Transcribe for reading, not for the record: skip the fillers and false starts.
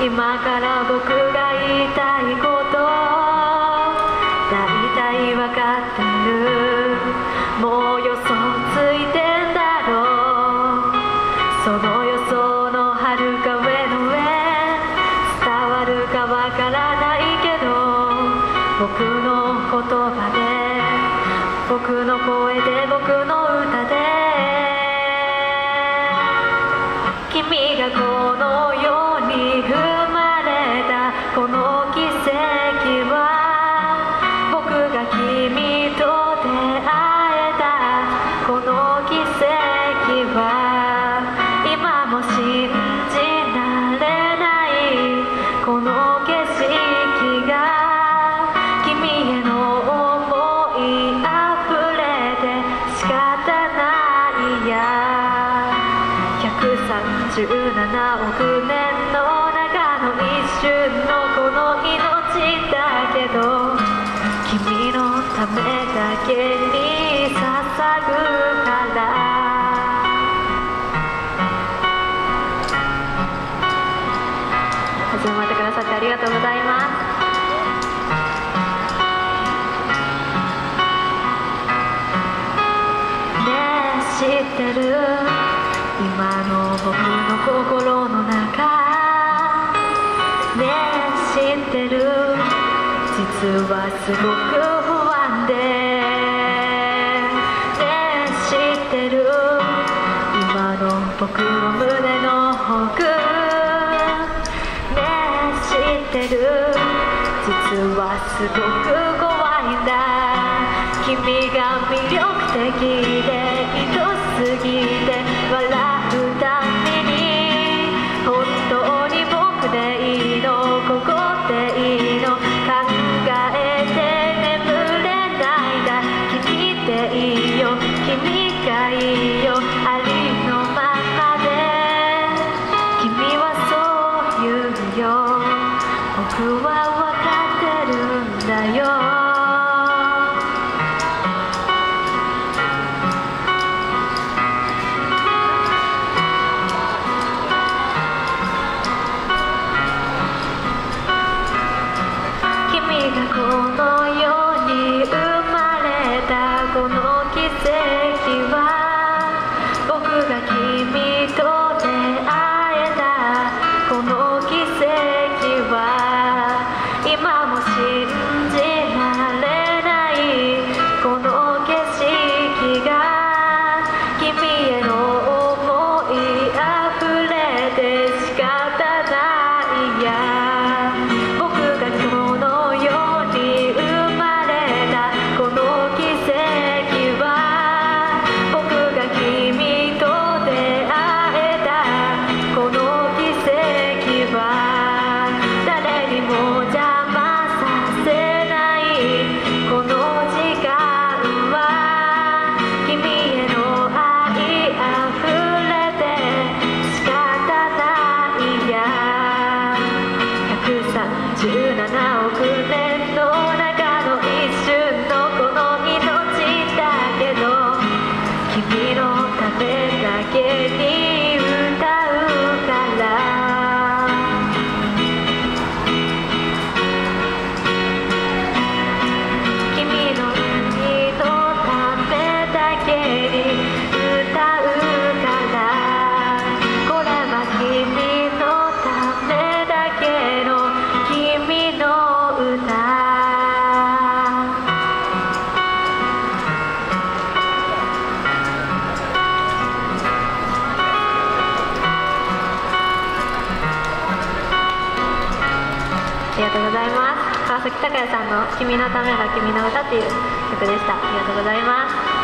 今から僕が言いたいことだいたいわかってる。もう予想ついてんだろう。その予想のはるか上の上、伝わるかわからないけど、僕の言葉で僕の声で僕の歌で、君がこの世に生まれたこの奇跡は、僕が君と出会えたこの奇跡は、今も信じられないこの景色が、君への想いあふれて仕方ないや。137億年の中の一瞬のこの命だけど、君のためだけに捧ぐから。始まってくださってありがとうございます。知ってる？今の僕の心の中ねえ知ってる？実はすごく不安でねえ知ってる？今の僕の胸の奥ねえ知ってる？実はすごく怖いんだ。君が魅力的で愛しすぎて笑うたびに、本当に僕でいいの、ここでいいの、考えて眠れないんだ。君でいいよ、君がいいよ、ありのままで。君はそう言うよ、僕は分かってるんだよ。この世に生まれたこの奇跡は、僕が君と出会えたこの奇跡は、今も信じられないこの景色が、君への想いあふれて仕方ないや。僕がこの世に生まれたこの奇跡は、僕が君と出会えたこの奇跡は、誰にも邪魔させないこの時間は、君への愛あふれて仕方ないや。137億年の中の一瞬のこの命だけど、君のためだけに歌うから。君のためだけに歌うから。これは君のためだけの君の歌。ありがとうございます。川崎隆也さんの「君のための君の歌」っていう曲でした。ありがとうございます。